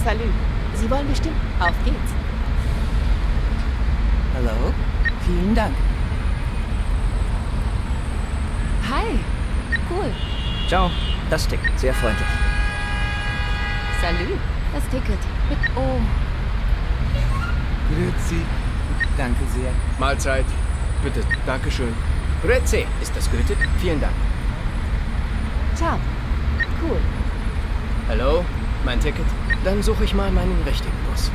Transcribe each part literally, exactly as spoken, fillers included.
Salut. Sie wollen bestimmt. Auf geht's. Hallo? Vielen Dank. Hi. Cool. Ciao. Das Ticket. Sehr freundlich. Salut. Das Ticket. Mit O. Grüezi. Danke sehr. Mahlzeit. Bitte. Dankeschön. Grüezi. Ist das Goethe? Vielen Dank. Ciao. Cool. Hallo? Mein Ticket? Dann suche ich mal meinen richtigen Bus.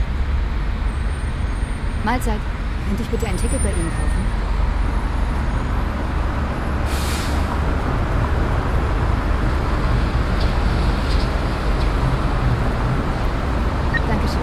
Mahlzeit. Könnte ich bitte ein Ticket bei Ihnen kaufen? Dankeschön.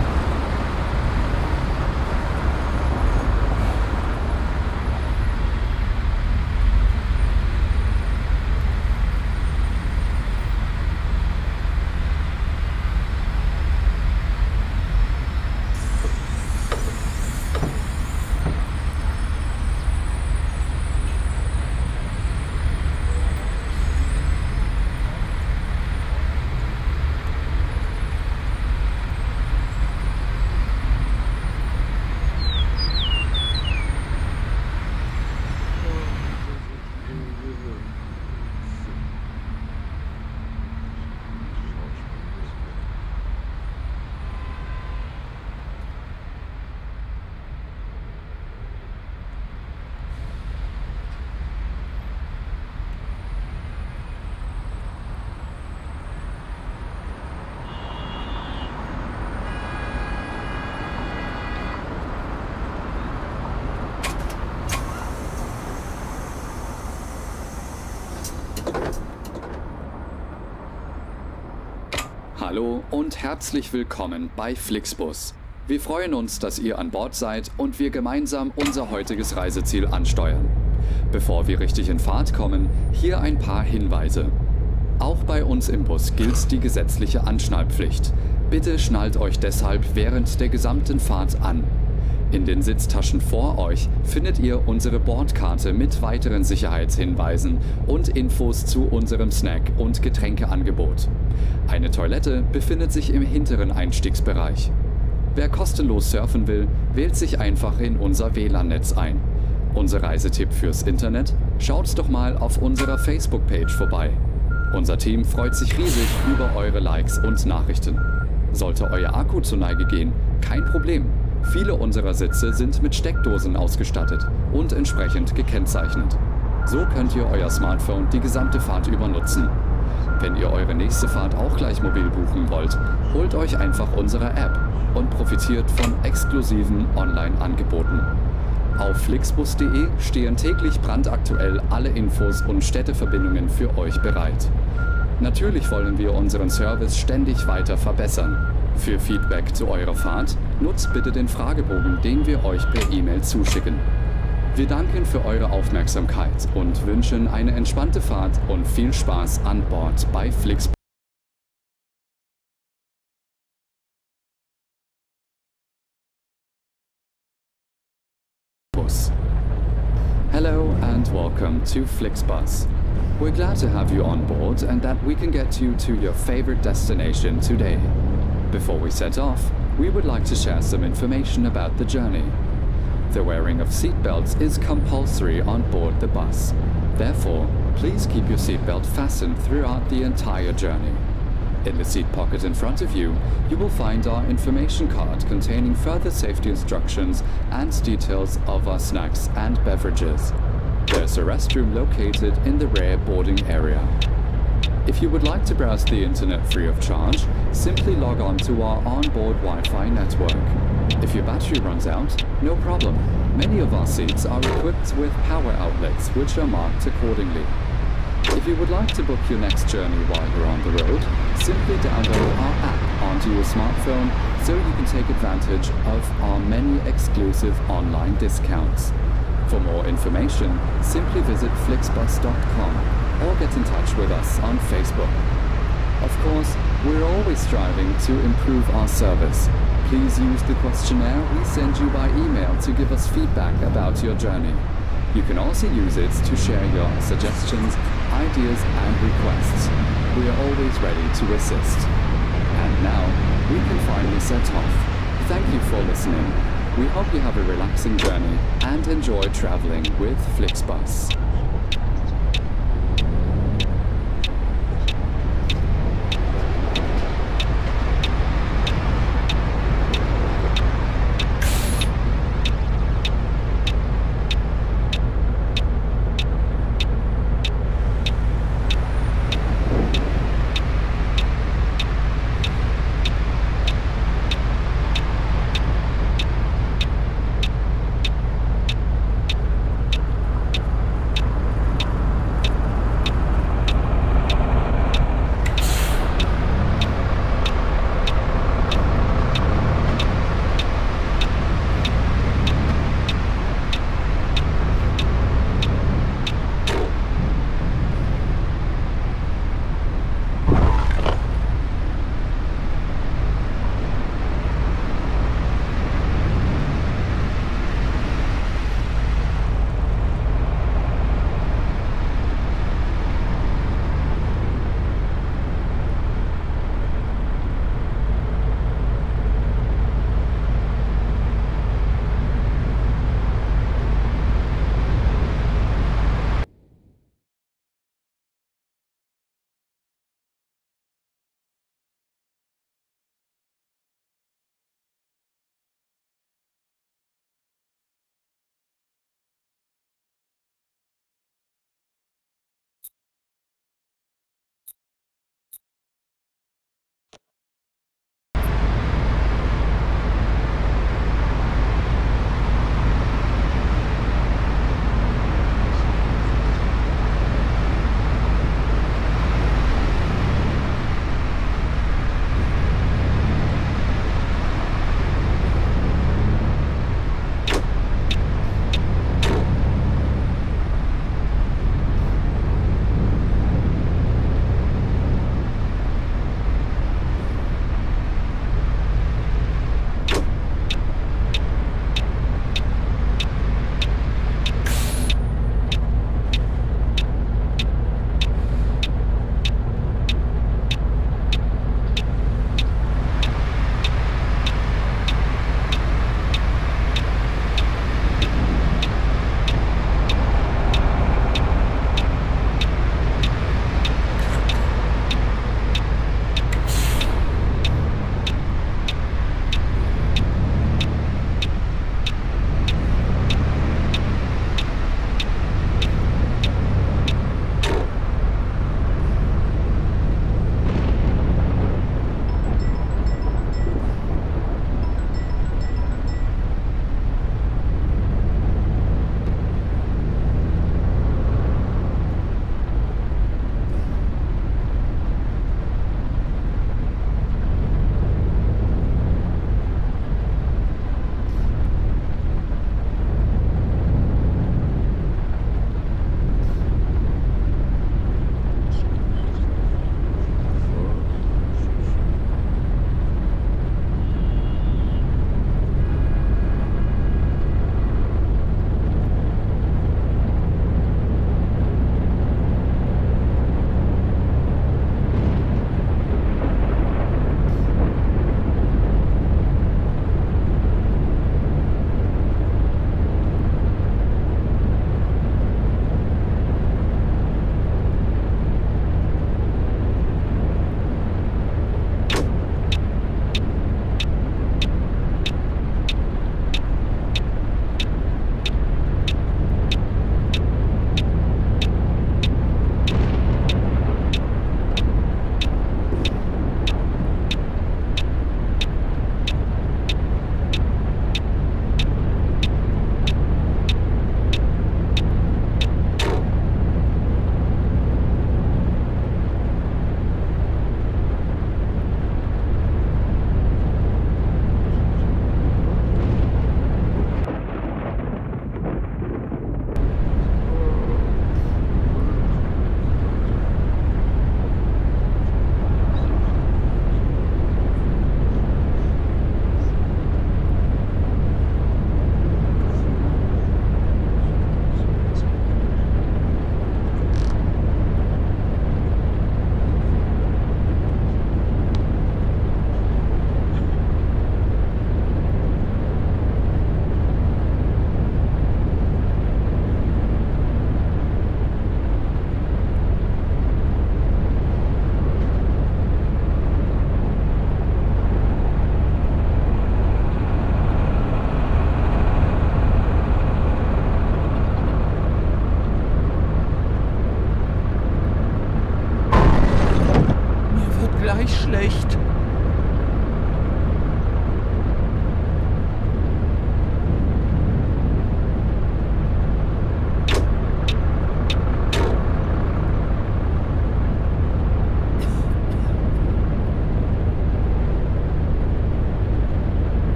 Hallo und herzlich willkommen bei Flixbus. Wir freuen uns, dass ihr an Bord seid und wir gemeinsam unser heutiges Reiseziel ansteuern. Bevor wir richtig in Fahrt kommen, hier ein paar Hinweise. Auch bei uns im Bus gilt die gesetzliche Anschnallpflicht. Bitte schnallt euch deshalb während der gesamten Fahrt an. In den Sitztaschen vor euch findet ihr unsere Bordkarte mit weiteren Sicherheitshinweisen und Infos zu unserem Snack- und Getränkeangebot. Eine Toilette befindet sich im hinteren Einstiegsbereich. Wer kostenlos surfen will, wählt sich einfach in unser W L A N-Netz ein. Unser Reisetipp fürs Internet? Schaut doch mal auf unserer Facebook-Page vorbei. Unser Team freut sich riesig über eure Likes und Nachrichten. Sollte euer Akku zur Neige gehen, kein Problem. Viele unserer Sitze sind mit Steckdosen ausgestattet und entsprechend gekennzeichnet. So könnt ihr euer Smartphone die gesamte Fahrt über nutzen. Wenn ihr eure nächste Fahrt auch gleich mobil buchen wollt, holt euch einfach unsere App und profitiert von exklusiven Online-Angeboten. Auf flixbus punkt de stehen täglich brandaktuell alle Infos und Städteverbindungen für euch bereit. Natürlich wollen wir unseren Service ständig weiter verbessern. Für Feedback zu eurer Fahrt nutzt bitte den Fragebogen, den wir euch per E-Mail zuschicken. Wir danken für eure Aufmerksamkeit und wünschen eine entspannte Fahrt und viel Spaß an Bord bei Flixbus. Hello and welcome to Flixbus. We're glad to have you on board and that we can get you to your favorite destination today. Before we set off, we would like to share some information about the journey. The wearing of seatbelts is compulsory on board the bus. Therefore, please keep your seatbelt fastened throughout the entire journey. In the seat pocket in front of you, you will find our information card containing further safety instructions and details of our snacks and beverages. There's a restroom located in the rear boarding area. If you would like to browse the internet free of charge, simply log on to our onboard Wi-Fi network. If your battery runs out, no problem. Many of our seats are equipped with power outlets which are marked accordingly. If you would like to book your next journey while you're on the road, simply download our app onto your smartphone so you can take advantage of our many exclusive online discounts. For more information, simply visit flixbus dot com or get in touch with us on Facebook. Of course, we're always striving to improve our service. Please use the questionnaire we send you by email to give us feedback about your journey. You can also use it to share your suggestions, ideas and requests. We are always ready to assist. And now, set off. Thank you for listening. We hope you have a relaxing journey and enjoy traveling with Flixbus.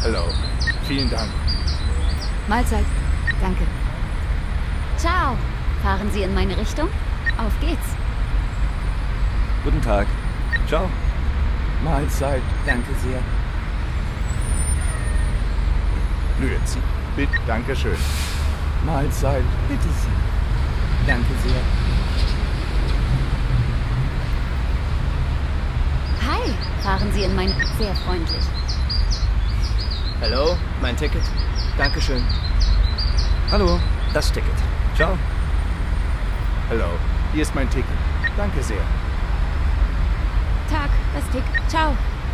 Hallo. Vielen Dank. Mahlzeit. Danke. Ciao. Fahren Sie in meine Richtung? Auf geht's. Guten Tag. Ciao. Mahlzeit. Danke sehr. Grüezi. Bitte. Dankeschön. Mahlzeit. Bitte sehr. Danke sehr. Hi. Fahren Sie in mein... Sehr freundlich. Hallo, mein Ticket. Dankeschön. Hallo, das Ticket. Ciao. Hallo. Hier ist mein Ticket. Danke sehr. Tag, das Tick. Ciao.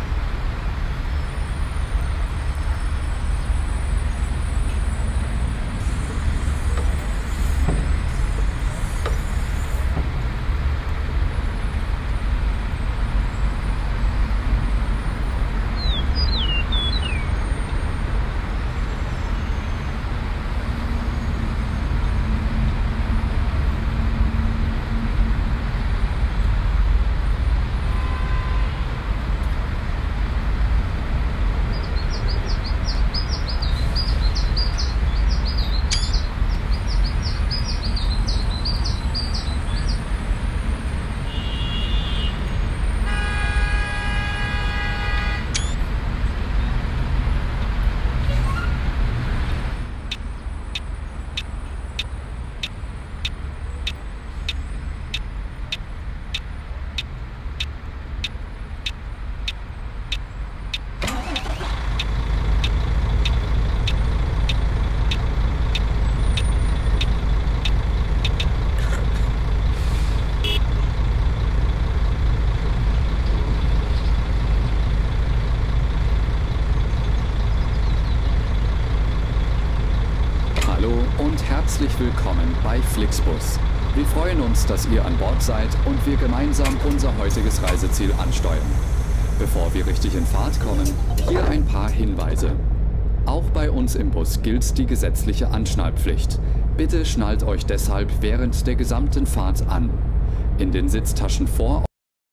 Herzlich willkommen bei Flixbus. Wir freuen uns, dass ihr an Bord seid und wir gemeinsam unser heutiges Reiseziel ansteuern. Bevor wir richtig in Fahrt kommen, hier ein paar Hinweise. Auch bei uns im Bus gilt die gesetzliche Anschnallpflicht. Bitte schnallt euch deshalb während der gesamten Fahrt an. In den Sitztaschen vor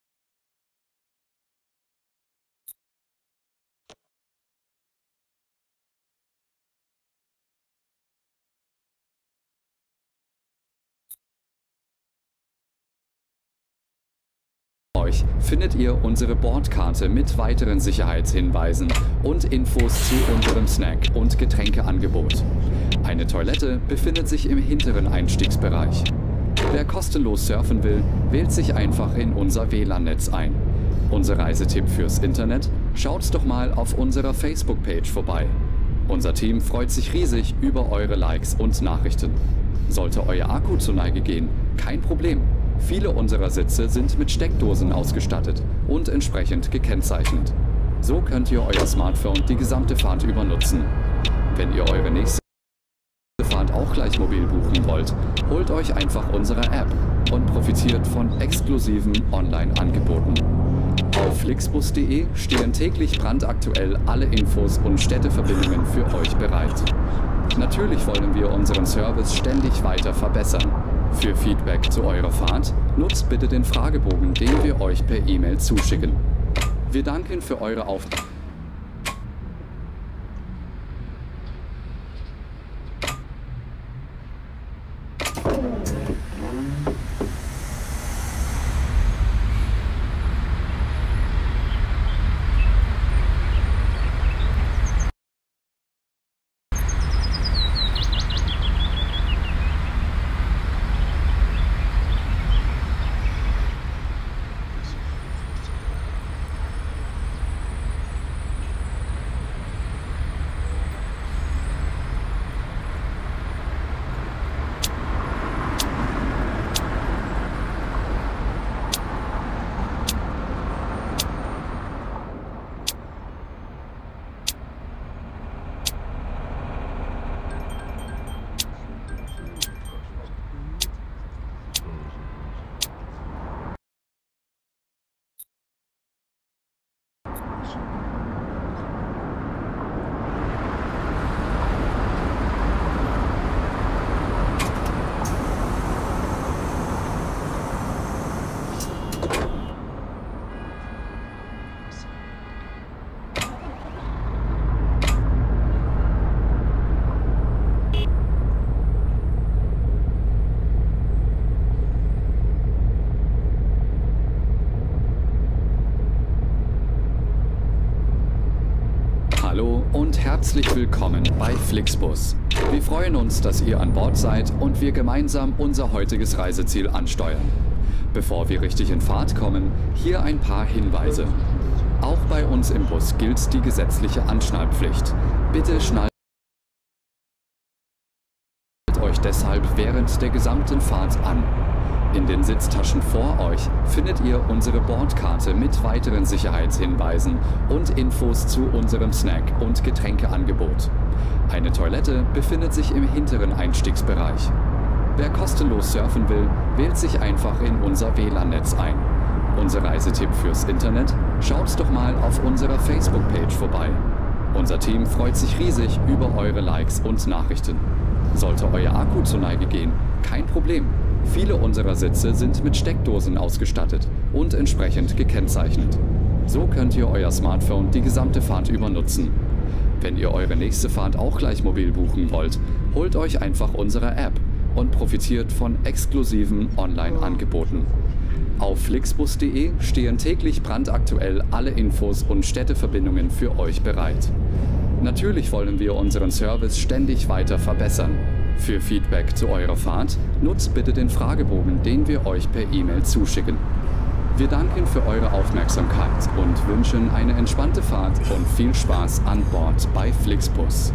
euch findet ihr unsere Bordkarte mit weiteren Sicherheitshinweisen und Infos zu unserem Snack- und Getränkeangebot. Eine Toilette befindet sich im hinteren Einstiegsbereich. Wer kostenlos surfen will, wählt sich einfach in unser W L A N-Netz ein. Unser Reisetipp fürs Internet? Schaut doch mal auf unserer Facebook-Page vorbei. Unser Team freut sich riesig über eure Likes und Nachrichten. Sollte euer Akku zur Neige gehen, kein Problem. Viele unserer Sitze sind mit Steckdosen ausgestattet und entsprechend gekennzeichnet. So könnt ihr euer Smartphone die gesamte Fahrt über nutzen. Wenn ihr eure nächste Fahrt auch gleich mobil buchen wollt, holt euch einfach unsere App und profitiert von exklusiven Online-Angeboten. Auf flixbus punkt de stehen täglich brandaktuell alle Infos und Städteverbindungen für euch bereit. Natürlich wollen wir unseren Service ständig weiter verbessern. Für Feedback zu eurer Fahrt nutzt bitte den Fragebogen, den wir euch per E-Mail zuschicken. Wir danken für eure Aufmerksamkeit. Hallo und herzlich willkommen bei Flixbus. Wir freuen uns, dass ihr an Bord seid und wir gemeinsam unser heutiges Reiseziel ansteuern. Bevor wir richtig in Fahrt kommen, hier ein paar Hinweise. Auch bei uns im Bus gilt die gesetzliche Anschnallpflicht. Bitte schnallt euch deshalb während der gesamten Fahrt an. In den Sitztaschen vor euch findet ihr unsere Bordkarte mit weiteren Sicherheitshinweisen und Infos zu unserem Snack- und Getränkeangebot. Eine Toilette befindet sich im hinteren Einstiegsbereich. Wer kostenlos surfen will, wählt sich einfach in unser W L A N-Netz ein. Unser Reisetipp fürs Internet? Schaut doch mal auf unserer Facebook-Page vorbei. Unser Team freut sich riesig über eure Likes und Nachrichten. Sollte euer Akku zur Neige gehen, kein Problem. Viele unserer Sitze sind mit Steckdosen ausgestattet und entsprechend gekennzeichnet. So könnt ihr euer Smartphone die gesamte Fahrt über nutzen. Wenn ihr eure nächste Fahrt auch gleich mobil buchen wollt, holt euch einfach unsere App und profitiert von exklusiven Online-Angeboten. Auf flixbus punkt de stehen täglich brandaktuell alle Infos und Städteverbindungen für euch bereit. Natürlich wollen wir unseren Service ständig weiter verbessern. Für Feedback zu eurer Fahrt nutzt bitte den Fragebogen, den wir euch per E-Mail zuschicken. Wir danken für eure Aufmerksamkeit und wünschen eine entspannte Fahrt und viel Spaß an Bord bei Flixbus.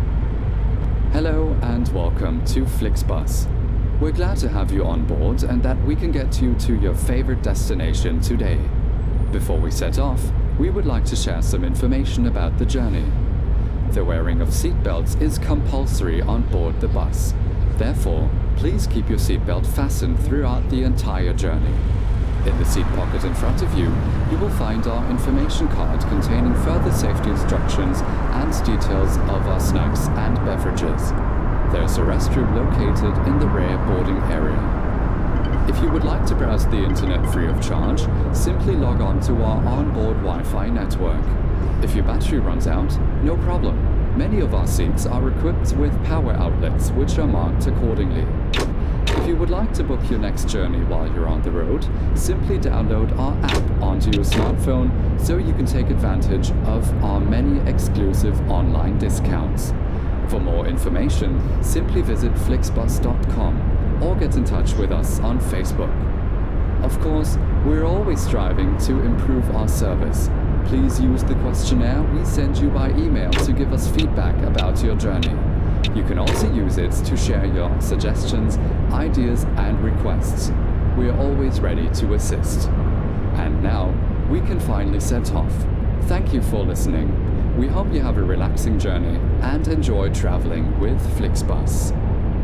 Hello and welcome to Flixbus. We're glad to have you on board and that we can get you to your favorite destination today. Before we set off, we would like to share some information about the journey. The wearing of seatbelts is compulsory on board the bus. Therefore, please keep your seatbelt fastened throughout the entire journey. In the seat pocket in front of you, you will find our information card containing further safety instructions and details of our snacks and beverages. There's a restroom located in the rear boarding area. If you would like to browse the internet free of charge, simply log on to our onboard Wi-Fi network. If your battery runs out, no problem. Many of our seats are equipped with power outlets which are marked accordingly. If you would like to book your next journey while you're on the road, simply download our app onto your smartphone so you can take advantage of our many exclusive online discounts. For more information, simply visit flixbus dot com or get in touch with us on Facebook. Of course, we're always striving to improve our service. Please use the questionnaire we send you by email to give us feedback about your journey. You can also use it to share your suggestions, ideas and requests. We are always ready to assist. And now, we can finally set off. Thank you for listening. We hope you have a relaxing journey and enjoy traveling with Flixbus.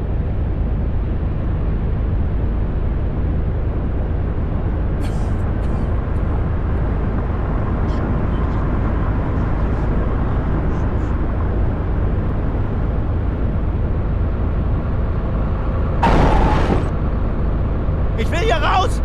Ich will hier raus!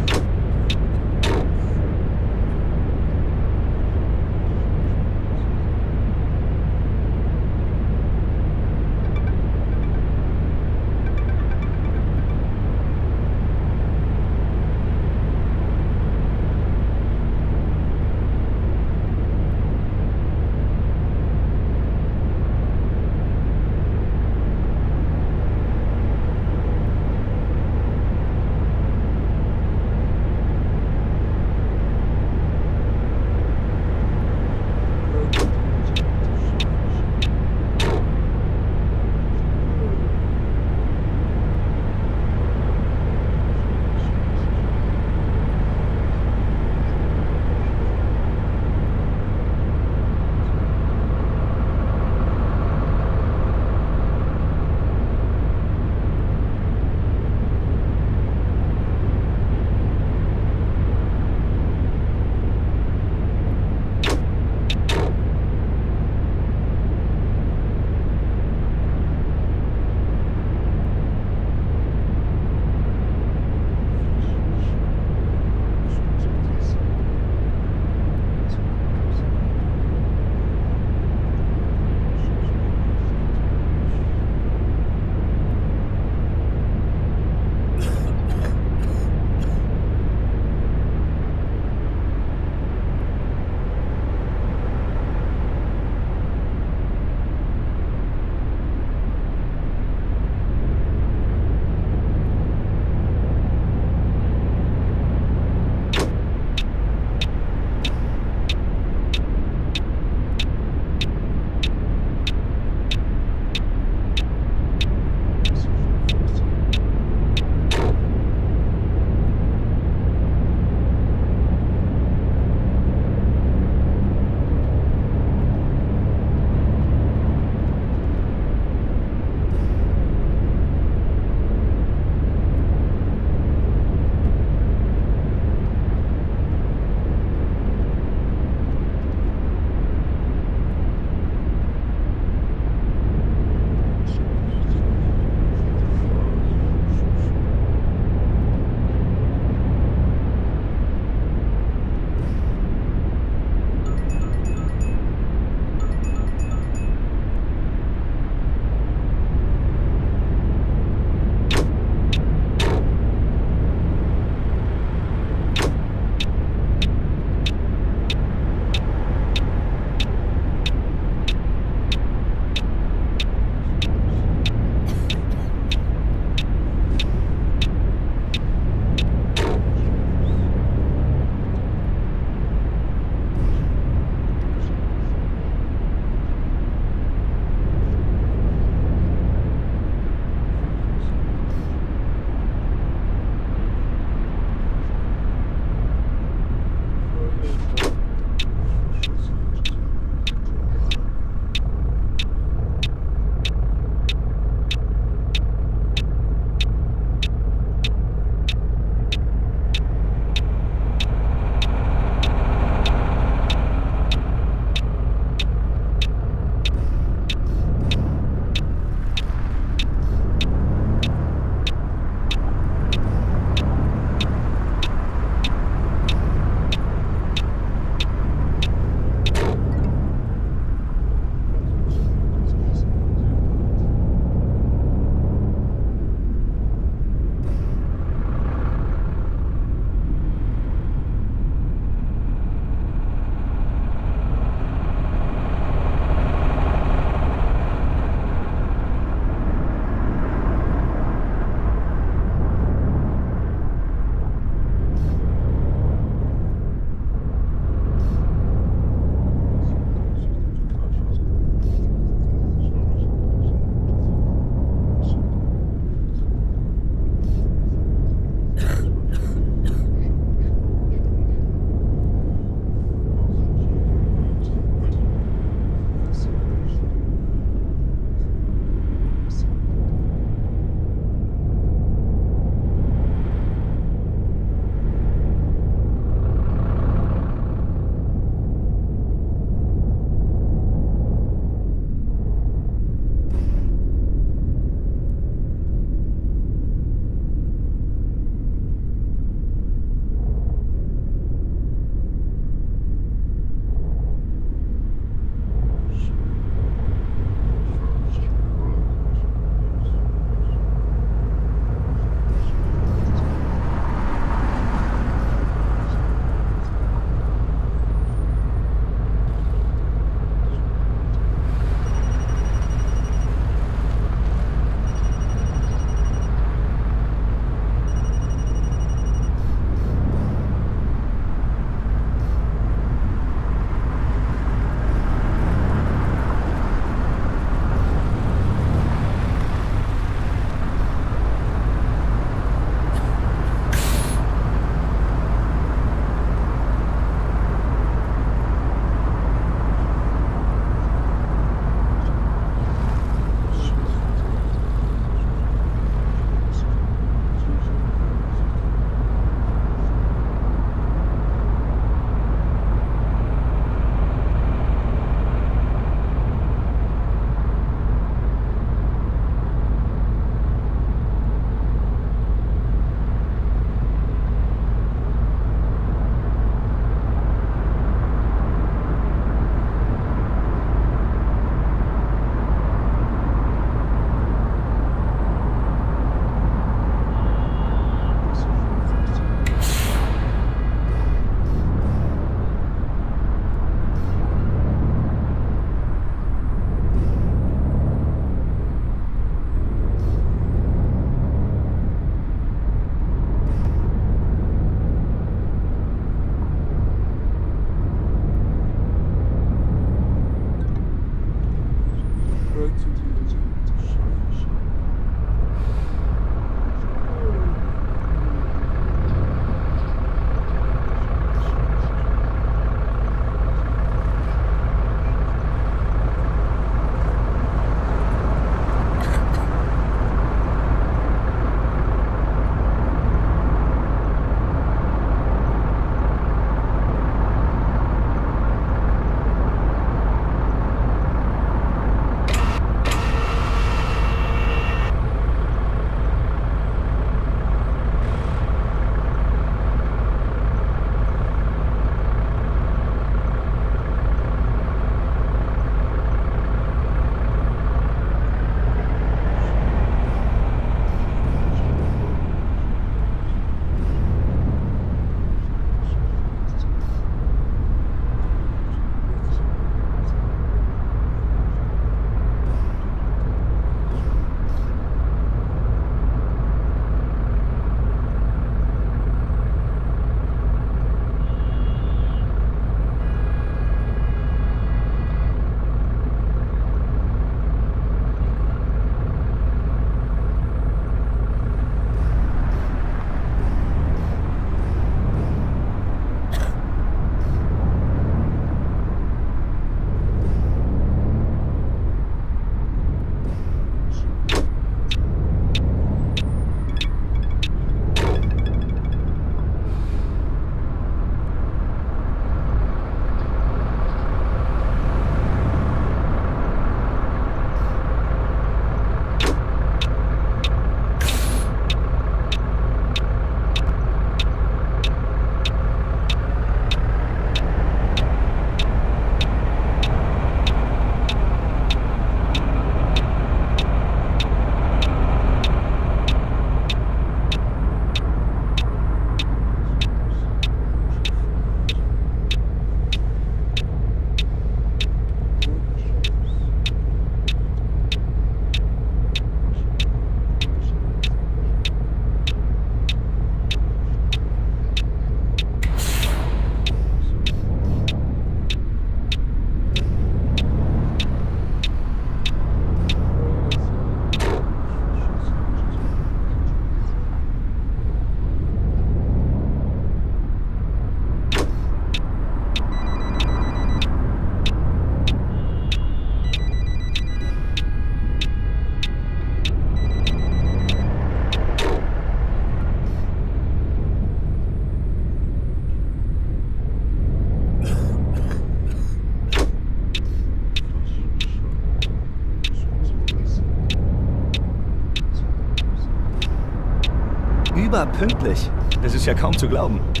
Überpünktlich. Das ist ja kaum zu glauben.